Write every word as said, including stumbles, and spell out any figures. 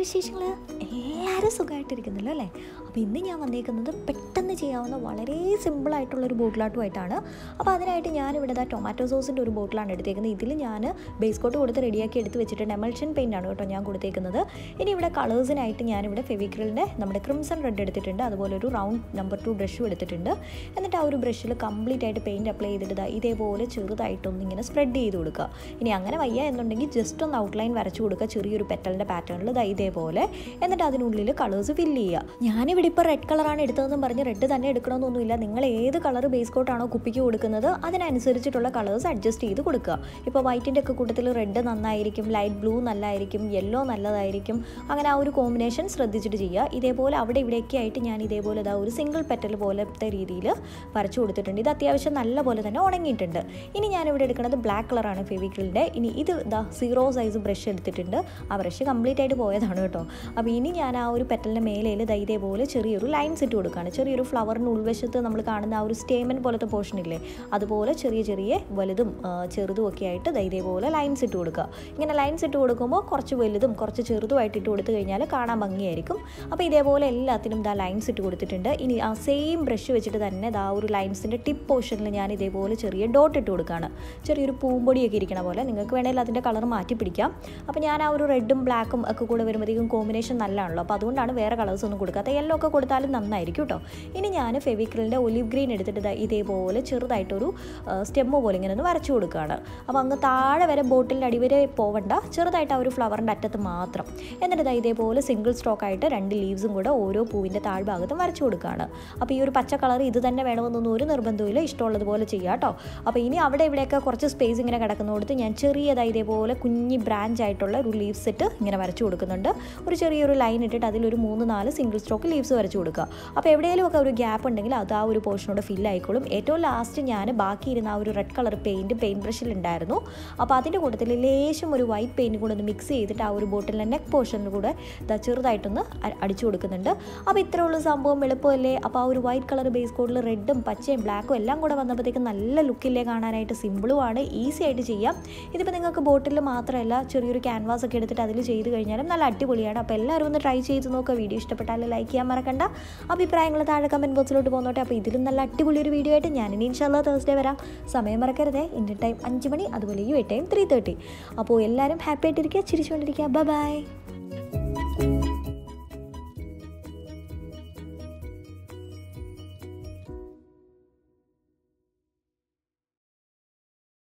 വിശേഷങ്ങൾ? എല്ലാവരും സുഖമായിട്ടിരിക്കുന്നല്ലോ അല്ലേ? അപ്പോൾ ഇന്ന് ഞാൻ വന്നേക്കുന്നത് പെട്ടെന്ന് ചെയ്യാവുന്ന വളരെ സിമ്പിളായിട്ടുള്ളൊരു ബോട്ടിലാട്ടുമായിട്ടാണ്. അപ്പോൾ അതിനായിട്ട് ഞാനിവിടെ ദാ ടൊമാറ്റോ സോസിൻ്റെ ഒരു ബോട്ടിലാണ് എടുത്തേക്കുന്നത്. ഇതിൽ ഞാൻ ബേസ് കോട്ട് കൊടുത്ത് റെഡിയാക്കി എടുത്ത് വെച്ചിട്ടുണ്ട്. എമൽഷൻ പെയിൻ്റ് ആണ് കേട്ടോ ഞാൻ കൊടുത്തേക്കുന്നത്. ഇനി ഇവിടെ കളേഴ്സിനായിട്ട് ഞാനിവിടെ ഫെവിക്രിലിൻ്റെ നമ്മുടെ ക്രിംസൺ റെഡ് എടുത്തിട്ടുണ്ട്. അതുപോലെ ഒരു റൗണ്ട് നമ്പർ ടു ബ്രഷും എടുത്തിട്ടുണ്ട്. എന്നിട്ട് ആ ഒരു ബ്രഷിൽ കംപ്ലീറ്റ് ആയിട്ട് പെയിൻറ്റ് അപ്ലൈ ചെയ്തിട്ട് ഇതേപോലെ ചെറുതായിട്ടൊന്ന് ഇങ്ങനെ സ്പ്രെഡ് ചെയ്ത് കൊടുക്കുക. ഇനി അങ്ങനെ വയ്യ എന്നുണ്ടെങ്കിൽ ജസ്റ്റ് ഒന്ന് ഔട്ട്ലൈൻ വരച്ചു കൊടുക്കുക ചെറിയൊരു പെറ്റലിൻ്റെ പാറ്റേണിൽ ദാ ഇതേപോലെ. എന്നിട്ട് അതിനുള്ളിൽ കളേഴ്സ് ഫില്ല് ചെയ്യുക. ഞാനിവിടെ ഇപ്പോൾ റെഡ് കളറാണ് എടുത്തതെന്നും പറഞ്ഞ് റെഡ് തന്നെ എടുക്കണമെന്നൊന്നുമില്ല. നിങ്ങൾ ഏത് കളർ ബേസ് കോട്ടാണോ കുപ്പിക്ക് കൊടുക്കുന്നത് അതിനനുസരിച്ചിട്ടുള്ള കളേഴ്സ് അഡ്ജസ്റ്റ് ചെയ്ത് കൊടുക്കുക. ഇപ്പോൾ വൈറ്റിൻ്റെ ഒക്കെ കൂട്ടത്തിൽ റെഡ് നന്നായിരിക്കും, ലൈറ്റ് ബ്ലൂ നല്ലതായിരിക്കും, യെല്ലോ നല്ലതായിരിക്കും. അങ്ങനെ ആ ഒരു കോമ്പിനേഷൻ ശ്രദ്ധിച്ചിട്ട് ചെയ്യുക. ഇതേപോലെ അവിടെ ഇവിടെയൊക്കെ ആയിട്ട് ഞാൻ ഇതേപോലെ ഇതാ ഒരു സിംഗിൾ പെറ്റൽ പോലത്തെ രീതിയിൽ വരച്ചു കൊടുത്തിട്ടുണ്ട്. ഇത് അത്യാവശ്യം നല്ല പോലെ തന്നെ ഉണങ്ങിയിട്ടുണ്ട്. ഇനി ഞാനിവിടെ എടുക്കുന്നത് ബ്ലാക്ക് കളറാണ് ഫെവിക്രിലിൻ്റെ. ഇനി ഇത് ഇതാ സീറോ സൈസ് ബ്രഷ് എടുത്തിട്ടുണ്ട്. ആ ബ്രഷ് കംപ്ലീറ്റ് ആയിട്ട് പോയതാണ് കേട്ടോ. അപ്പോൾ ഇനി ഞാൻ ആ ഒരു പെറ്റലിൻ്റെ മേലയിൽ ദാ ഇതേപോലെ ചെറിയൊരു ലൈൻസ് ഇട്ട് കൊടുക്കുകയാണ്. ചെറിയൊരു ഫ്ലവറിന് ഉൾവശത്ത് നമ്മൾ കാണുന്ന ആ ഒരു സ്റ്റേമൻ പോലത്തെ പോർഷൻ ഇല്ലേ, അതുപോലെ ചെറിയ ചെറിയ വലുതും ചെറുതും ഒക്കെ ആയിട്ട് ദാ ഇതേപോലെ ലൈൻസ് ഇട്ട് കൊടുക്കുക. ഇങ്ങനെ ലൈൻസ് ഇട്ട് കൊടുക്കുമ്പോൾ കുറച്ച് വലുതും കുറച്ച് ചെറുതുമായിട്ട് ഇട്ട് കൊടുത്തു കഴിഞ്ഞാൽ കാണാൻ ഭംഗിയായിരിക്കും. അപ്പോൾ ഇതേപോലെ എല്ലാത്തിനും ദാ ലൈൻസ് ഇട്ട് കൊടുത്തിട്ടുണ്ട്. ഇനി ആ സെയിം ബ്രഷ് വെച്ചിട്ട് തന്നെ ദാ ഒരു ലൈൻസിൻ്റെ ടിപ്പ് പോർഷനിൽ ഞാൻ ഇതേപോലെ ചെറിയ ഡോട്ട് ഇട്ട് കൊടുക്കുകയാണ്. ചെറിയൊരു പൂമ്പൊടിയൊക്കെ ഇരിക്കണ പോലെ. നിങ്ങൾക്ക് വേണമെങ്കിൽ അതിൻ്റെ കളർ മാറ്റി പിടിക്കാം. അപ്പോൾ ഞാൻ ആ ഒരു റെഡും ബ്ലാക്കും ഒക്കെ കൂടെ വരുമ്പോഴത്തേക്കും കോമ്പിനേഷൻ നല്ലതാണല്ലോ. അപ്പോൾ അതുകൊണ്ടാണ് വേറെ കളേഴ്സ് ഒന്നും കൊടുക്കാത്ത. യെല്ലോ ഒക്കെ കൊടുത്താലും നന്നായിരിക്കും കേട്ടോ. ഇനി ഞാൻ ഫെവിക്രിലിൻ്റെ ഒലിവ് ഗ്രീൻ എടുത്തിട്ട് ഇതേപോലെ ചെറുതായിട്ടൊരു സ്റ്റെമ്മ് പോലെ ഇങ്ങനെ ഒന്ന് വരച്ചു കൊടുക്കുകയാണ്. അപ്പോൾ അങ്ങ് താഴെ വരെ ബോട്ടിലിൻ്റെ അടിവരെ പോവണ്ട, ചെറുതായിട്ട് ആ ഒരു ഫ്ലവറിൻ്റെ അറ്റത്ത് മാത്രം. എന്നിട്ട് ഇതേപോലെ സിംഗിൾ സ്ട്രോക്ക് ആയിട്ട് രണ്ട് ലീവ്സും കൂടെ ഓരോ പൂവിൻ്റെ താഴ്ഭാഗത്തും വരച്ചു കൊടുക്കുകയാണ്. അപ്പോൾ ഈ ഒരു പച്ച കളർ ഇത് തന്നെ വേണമെന്നൊന്നും ഒരു നിർബന്ധമില്ല, ഇഷ്ടമുള്ളതുപോലെ ചെയ്യാം കേട്ടോ. അപ്പോൾ ഇനി അവിടെ ഇവിടെയൊക്കെ കുറച്ച് സ്പേസ് ഇങ്ങനെ കിടക്കുന്നിടത്ത് ഞാൻ ചെറിയതായി ഇതേപോലെ കുഞ്ഞി ബ്രാഞ്ച് ആയിട്ടുള്ള ഒരു ലീവ് സെറ്റ് ഇങ്ങനെ വരച്ചു കൊടുക്കുന്നുണ്ട്. ഒരു ചെറിയൊരു ലൈൻ ഇട്ടിട്ട് അതിലൊരു മൂന്ന് നാല് സിംഗിൾ സ്ട്രോക്ക് ലീവ്സ് വരച്ചു കൊടുക്കുക. അപ്പോൾ എവിടെയെങ്കിലും ഒക്കെ ഒരു ഗ്യാപ്പ് ഉണ്ടെങ്കിൽ അത് ആ ഒരു പോർഷനോട് ഫിൽ ആയിക്കോളും. ഏറ്റവും ലാസ്റ്റ് ഞാൻ ബാക്കിയിരുന്ന ആ ഒരു റെഡ് കളർ പെയിൻറ്റ് പെയിൻറ്റ് ബ്രഷിൽ ഉണ്ടായിരുന്നു. അപ്പോൾ അതിൻ്റെ കൂട്ടത്തിൽ ലേശം ഒരു വൈറ്റ് പെയിൻറ്റ് കൂടെ ഒന്ന് മിക്സ് ചെയ്തിട്ട് ആ ഒരു ബോട്ടിലിൻ്റെ നെക്ക് പോർഷനിൽ കൂടെ ഇതാ ചെറുതായിട്ടൊന്ന് അടിച്ചു കൊടുക്കുന്നുണ്ട്. അപ്പോൾ ഇത്രയുള്ള സംഭവം എളുപ്പമല്ലേ? അപ്പോൾ ആ ഒരു വൈറ്റ് കളർ ബേസ് കോഡിൽ റെഡും പച്ചയും ബ്ലാക്കും എല്ലാം കൂടെ വന്നപ്പോഴത്തേക്ക് നല്ല ലുക്കില്ലേ കാണാനായിട്ട്. സിമ്പിളുമാണ്, ഈസി ആയിട്ട് ചെയ്യാം. ഇതിപ്പോൾ നിങ്ങൾക്ക് ബോട്ടിൽ മാത്രമല്ല ചെറിയൊരു ക്യാൻവാസ് ഒക്കെ എടുത്തിട്ട് അതിൽ ചെയ്ത് കഴിഞ്ഞാലും നല്ല അടിപൊളിയാണ്. അപ്പോൾ എല്ലാവരും ഒന്ന് ട്രൈ ചെയ്ത് നോക്കുക. വീഡിയോ ഇഷ്ടപ്പെട്ടാൽ ലൈക്ക് ചെയ്യാൻ മറക്കണ്ട. അഭിപ്രായങ്ങൾ താഴെ കമൻറ്റ് ബോക്സിലോട്ട് പോന്നോട്ടെ. അപ്പോൾ ഇതിലും നല്ല അടിപൊളി ഒരു വീഡിയോ ആയിട്ട് ഞാൻ ഇനി ഇൻഷാല്ലാ തേഴ്സ്ഡേ വരാം. സമയം മറക്കരുതേ. ഇന്ത്യൻ ടൈം അഞ്ച് മണി, അതുപോലെ U A time three thirty. അപ്പോൾ എല്ലാവരും ഹാപ്പി ആയിട്ടിരിക്കുക, ചിരിച്ചുകൊണ്ടിരിക്കുക. Bye bye.